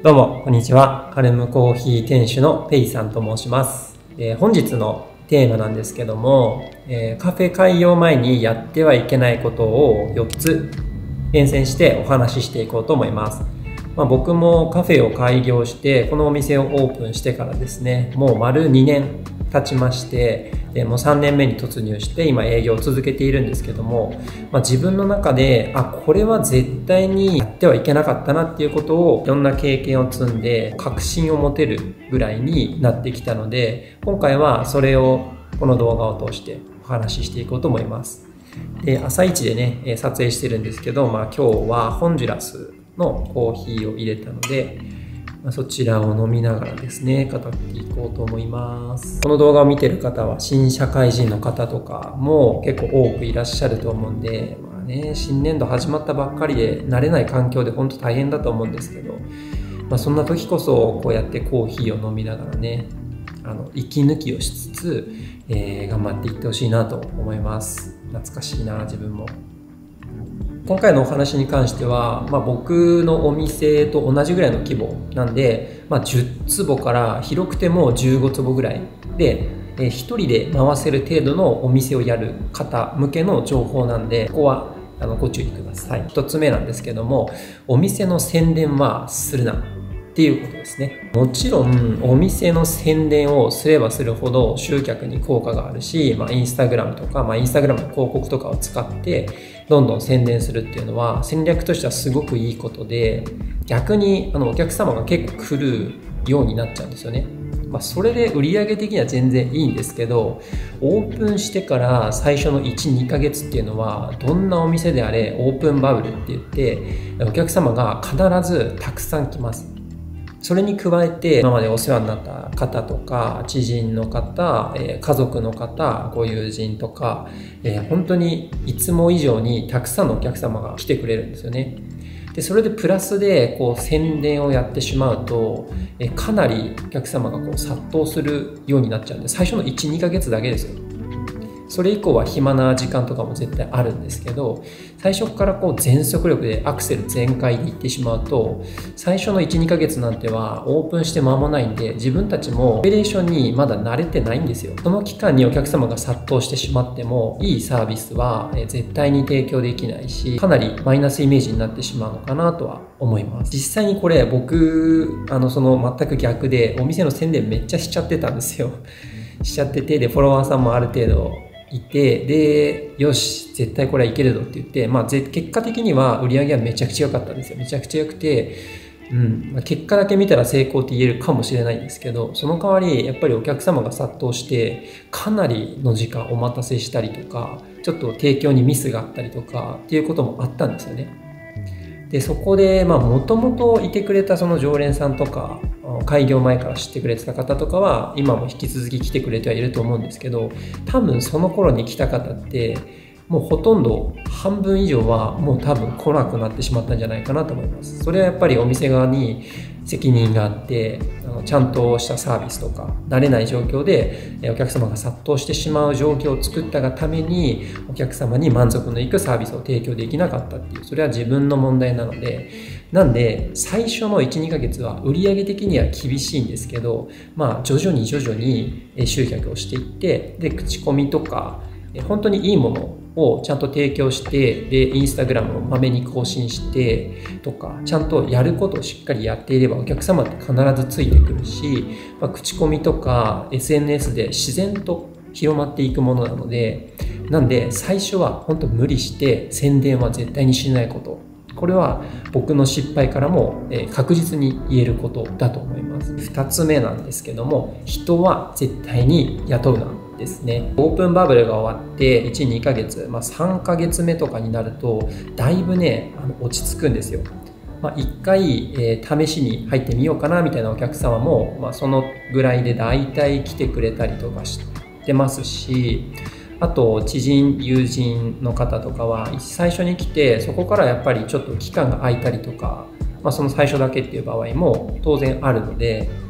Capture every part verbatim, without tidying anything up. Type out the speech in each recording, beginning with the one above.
どうも、こんにちは。カルムコーヒー店主のペイさんと申します。えー、本日のテーマなんですけども、えー、カフェ開業前にやってはいけないことをよっつ厳選してお話ししていこうと思います。まあ、僕もカフェを開業して、このお店をオープンしてからですね、もう丸にねん経ちまして、でもうさんねんめに突入して今営業を続けているんですけども、まあ、自分の中であこれは絶対にやってはいけなかったなっていうことをいろんな経験を積んで確信を持てるぐらいになってきたので、今回はそれをこの動画を通してお話ししていこうと思います。で、朝一でね撮影してるんですけど、まあ、今日はホンジュラスのコーヒーを入れたので、そちらを飲みながらですね語っていこうと思います。この動画を見てる方は新社会人の方とかも結構多くいらっしゃると思うんで、まあね、新年度始まったばっかりで慣れない環境で本当大変だと思うんですけど、まあ、そんな時こそこうやってコーヒーを飲みながらねあの息抜きをしつつ、えー、頑張っていってほしいなと思います。懐かしいな自分も。今回のお話に関しては、まあ、僕のお店と同じぐらいの規模なんで、まあ、じゅっつぼから広くてもじゅうごつぼぐらいで、えー、ひとりで回せる程度のお店をやる方向けの情報なんで、ここはあのご注意ください。ひとつめなんですけども、お店の宣伝はするなっていうことですね。もちろんお店の宣伝をすればするほど集客に効果があるし、まあ、インスタグラムとか、まあ、インスタグラムの広告とかを使ってどんどん宣伝するっていうのは戦略としてはすごくいいことで、逆にあのお客様が結構来るようになっちゃうんですよね。まあ、それで売上的には全然いいんですけど、オープンしてから最初のいち、にかげつっていうのはどんなお店であれオープンバブルって言ってお客様が必ずたくさん来ます。それに加えて今までお世話になった方とか知人の方、えー、家族の方、ご友人とか、えー、本当にいつも以上にたくさんのお客様が来てくれるんですよね。でそれでプラスでこう宣伝をやってしまうと、えー、かなりお客様がこう殺到するようになっちゃうんで、最初のいち、にかげつだけですよ。それ以降は暇な時間とかも絶対あるんですけど、最初からこう全速力でアクセル全開でいってしまうと、最初のいち、にかげつなんてはオープンして間もないんで、自分たちもオペレーションにまだ慣れてないんですよ。その期間にお客様が殺到してしまってもいいサービスは絶対に提供できないし、かなりマイナスイメージになってしまうのかなとは思います。実際にこれ僕あのその全く逆でお店の宣伝めっちゃしちゃってたんですよ。しちゃってて、でフォロワーさんもある程度いて、でよし絶対これはいけるぞって言って、まあ、結果的には売り上げはめちゃくちゃ良かったんですよ。めちゃくちゃ良くて、うんまあ、結果だけ見たら成功って言えるかもしれないんですけど、その代わりやっぱりお客様が殺到してかなりの時間お待たせしたりとか、ちょっと提供にミスがあったりとかっていうこともあったんですよね。でそこでもともといてくれたその常連さんとか開業前から知ってくれてた方とかは今も引き続き来てくれてはいると思うんですけど、多分その頃に来た方ってもうほとんど半分以上はもう多分来なくなってしまったんじゃないかなと思います。それはやっぱりお店側に責任があって、あのちゃんとしたサービスとか慣れない状況でお客様が殺到してしまう状況を作ったがためにお客様に満足のいくサービスを提供できなかったっていう、それは自分の問題なので、なんで最初のいち、にかげつは売上的には厳しいんですけど、まあ徐々に徐々に集客をしていって、で口コミとか本当にいいものをちゃんと提供して、でインスタグラムをまめに更新してとか、ちゃんとやることをしっかりやっていればお客様って必ずついてくるし、まあ、口コミとか エスエヌエス で自然と広まっていくものなので、なんで最初は本当無理して宣伝は絶対にしないこと、これは僕の失敗からも確実に言えることだと思います。ふたつめなんですけども、人は絶対に雇うなですね。オープンバブルが終わっていち、にかげつ、まあ、さんかげつめとかになるとだいぶねあの落ち着くんですよ。まあ、いっかい、えー、試しに入ってみようかなみたいなお客様も、まあ、そのぐらいでだいたい来てくれたりとかしてますし、あと知人友人の方とかは最初に来てそこからやっぱりちょっと期間が空いたりとか、まあ、その最初だけっていう場合も当然あるので、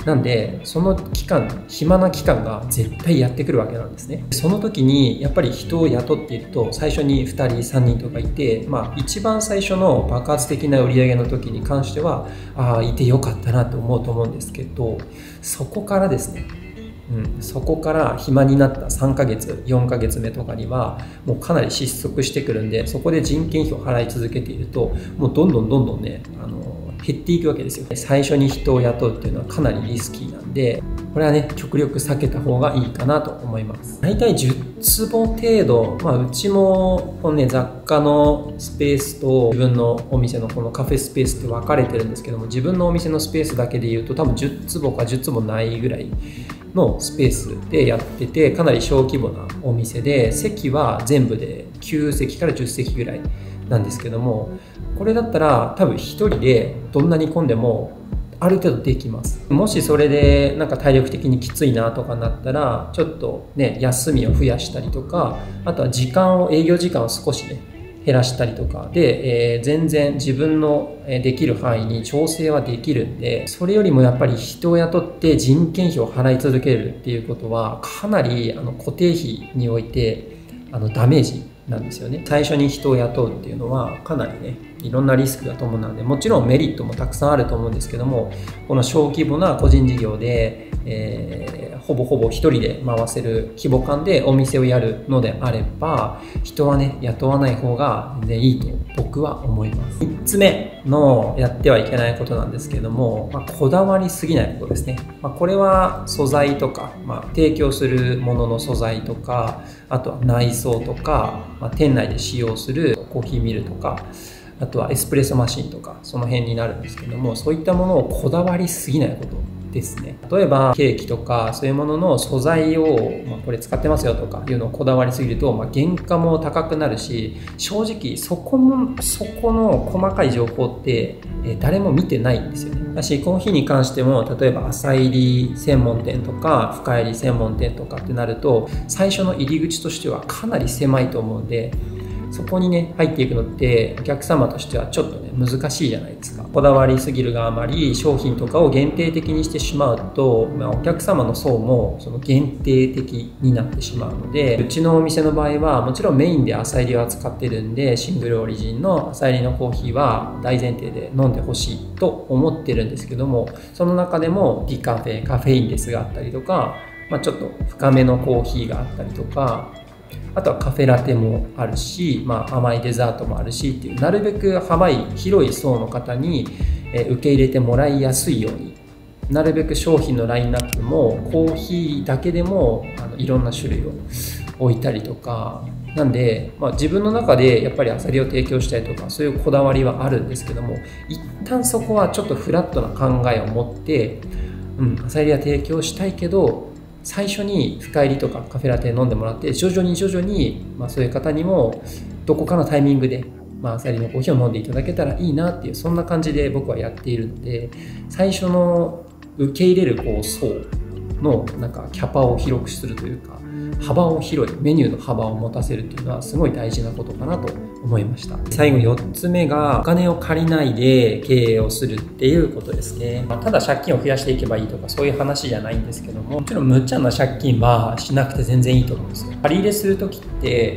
なんでその期間、暇な期間が絶対やってくるわけなんですね。その時にやっぱり人を雇っていると、最初にふたりさんにんとかいて、まあ、一番最初の爆発的な売り上げの時に関しては、ああいてよかったなと思うと思うんですけど、そこからですね、うん、そこから暇になったさんかげつよんかげつめとかにはもうかなり失速してくるんで、そこで人件費を払い続けていると、もうどんどんどんどんね、あの減っていくわけですよ。最初に人を雇うっていうのはかなりリスキーなんで、これはね極力避けた方がいいかなと思います。だいたいじゅっつぼ程度、まあ、うちもこの、ね、雑貨のスペースと自分のお店のこのカフェスペースって分かれてるんですけども、自分のお店のスペースだけでいうと多分じゅっつぼかじゅっつぼないぐらいのスペースでやってて、かなり小規模なお店で、席は全部できゅうせきからじゅっせきぐらいなんですけども、これだったら多分ひとりでどんなに混んでもある程度できます。もしそれでなんか体力的にきついなとかなったら、ちょっとね休みを増やしたりとか、あとは時間を営業時間を少しね減らしたりとかで、えー、全然自分のできる範囲に調整はできるんで、それよりもやっぱり人を雇って人件費を払い続けるっていうことはかなりあの固定費においてあのダメージなんですよね。最初に人を雇うっていうのはかなりねいろんなリスクが伴うので、もちろんメリットもたくさんあると思うんですけども、この小規模な個人事業で、えー、ほぼほぼ一人で回せる規模感でお店をやるのであれば、人はね雇わない方が全然いいと僕は思います。みっつめのやってはいけないことなんですけども、まあ、こだわりすぎないことですね。まあ、これは素材とか、まあ、提供するものの素材とか、あとは内装とか、まあ、店内で使用するコーヒーミルとか、あとはエスプレッソマシンとか、その辺になるんですけども、そういったものをこだわりすぎないことですね。例えばケーキとかそういうものの素材を、まあ、これ使ってますよとかいうのをこだわりすぎると、まあ、原価も高くなるし、正直そこもそこの細かい情報って、えー、誰も見てないんですよね。だしコーヒーに関しても、例えば浅入り専門店とか深入り専門店とかってなると、最初の入り口としてはかなり狭いと思うんで、そこにね入っていくのってお客様としてはちょっとね難しいじゃないですか。こだわりすぎるがあまり商品とかを限定的にしてしまうと、まあ、お客様の層もその限定的になってしまうので、うちのお店の場合はもちろんメインで浅入りを扱ってるんで、シングルオリジンの浅入りのコーヒーは大前提で飲んでほしいと思ってるんですけども、その中でもディカフェ、カフェインレスがあったりとか、まあ、ちょっと深めのコーヒーがあったりとか、あとはカフェラテもあるし、まあ、甘いデザートもあるしっていう、なるべく幅広い層の方に受け入れてもらいやすいように、なるべく商品のラインナップもコーヒーだけでもあのいろんな種類を置いたりとか、なんで、まあ、自分の中でやっぱりアサリを提供したいとかそういうこだわりはあるんですけども、一旦そこはちょっとフラットな考えを持って、うん、アサリは提供したいけど、最初に深入りとかカフェラテ飲んでもらって、徐々に徐々に、まあ、そういう方にもどこかのタイミングで、まあ、アサリのコーヒーを飲んでいただけたらいいなっていう、そんな感じで僕はやっているので、最初の受け入れるこう層のなんかキャパを広くするというか、幅を広い、メニューの幅を持たせるっていうのはすごい大事なことかなと思いました。最後よっつめが、お金を借りないで経営をするっていうことですね。まあ、ただ借金を増やしていけばいいとかそういう話じゃないんですけども、もちろん無茶な借金はしなくて全然いいと思うんですよ。借り入れするときって、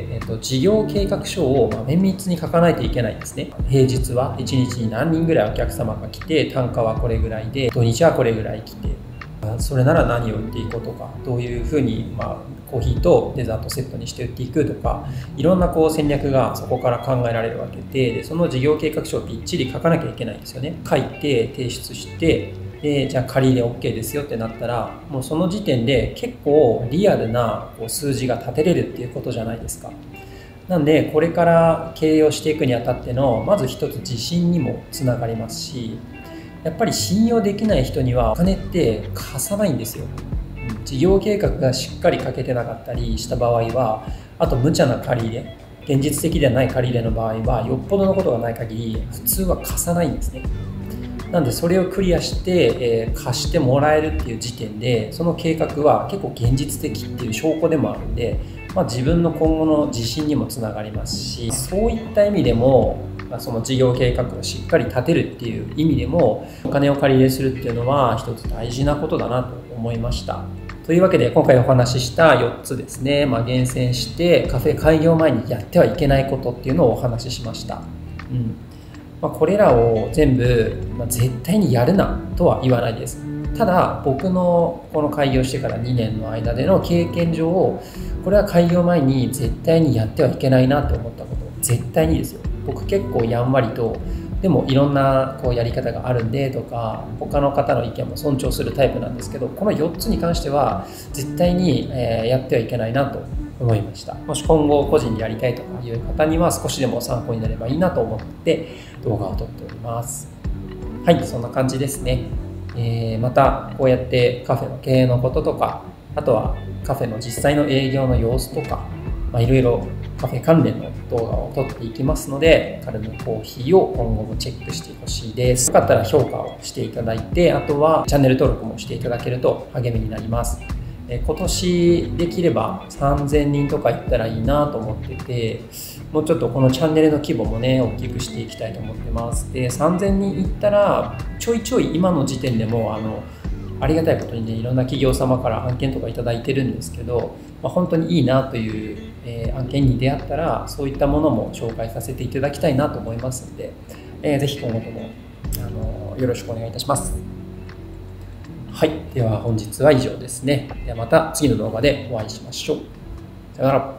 えっと、事業計画書をまあ綿密に書かないといけないんですね。平日はいちにちに何人ぐらいお客様が来て、単価はこれぐらいで、土日はこれぐらい来て、それなら何を売っていこうとか、どういうふうに、まあ、コーヒーとデザートセットにして売っていくとか、いろんなこう戦略がそこから考えられるわけで、でその事業計画書をびっちり書かなきゃいけないんですよね。書いて提出して、でじゃあ借り入れ OK ですよってなったら、もうその時点で結構リアルなこう数字が立てれるっていうことじゃないですか。なんでこれから経営をしていくにあたってのまず一つ自信にもつながりますし、やっぱり信用できない人にはお金って貸さないんですよ。事業計画がしっかり書けてなかったりした場合は、あと無茶な借り入れ、現実的ではない借り入れの場合はよっぽどのことがない限り普通は貸さないんですね。なんでそれをクリアして、えー、貸してもらえるっていう時点で、その計画は結構現実的っていう証拠でもあるんで、まあ、自分の今後の自信にもつながりますし、そういった意味でもまあ、その事業計画をしっかり立てるっていう意味でも、お金を借り入れするっていうのは一つ大事なことだなと思いました。というわけで今回お話ししたよっつですね、まあ、厳選してカフェ開業前にやってはいけないことっていうのをお話ししました。うんまあ、これらを全部、まあ、絶対にやるなとは言わないです。ただ僕のこの開業してからにねんの間での経験上、これは開業前に絶対にやってはいけないなと思ったこと、絶対にですよ。僕結構やんわりと、でもいろんなこうやり方があるんでとか、他の方の意見も尊重するタイプなんですけど、このよっつに関しては絶対にやってはいけないなと思いました。もし今後個人でやりたいとかいう方には少しでも参考になればいいなと思って動画を撮っております。はい、そんな感じですね。えー、またこうやってカフェの経営のこととか、あとはカフェの実際の営業の様子とか、まあ、いろいろカフェ関連の動画を撮っていきますので、カルムコーヒーを今後もチェックしてほしいです。よかったら評価をしていただいて、あとはチャンネル登録もしていただけると励みになります。え今年できればさんぜんにんとかいったらいいなと思ってて、もうちょっとこのチャンネルの規模もね、大きくしていきたいと思ってます。で、さんぜんにんいったら、ちょいちょい今の時点でも、あの、ありがたいことにね、いろんな企業様から案件とかいただいてるんですけど、まあ、本当にいいなという、えー、案件に出会ったら、そういったものも紹介させていただきたいなと思いますので、えー、ぜひ今後とも、あのよろしくお願いいたします。はい。では本日は以上ですね。ではまた次の動画でお会いしましょう。さよなら。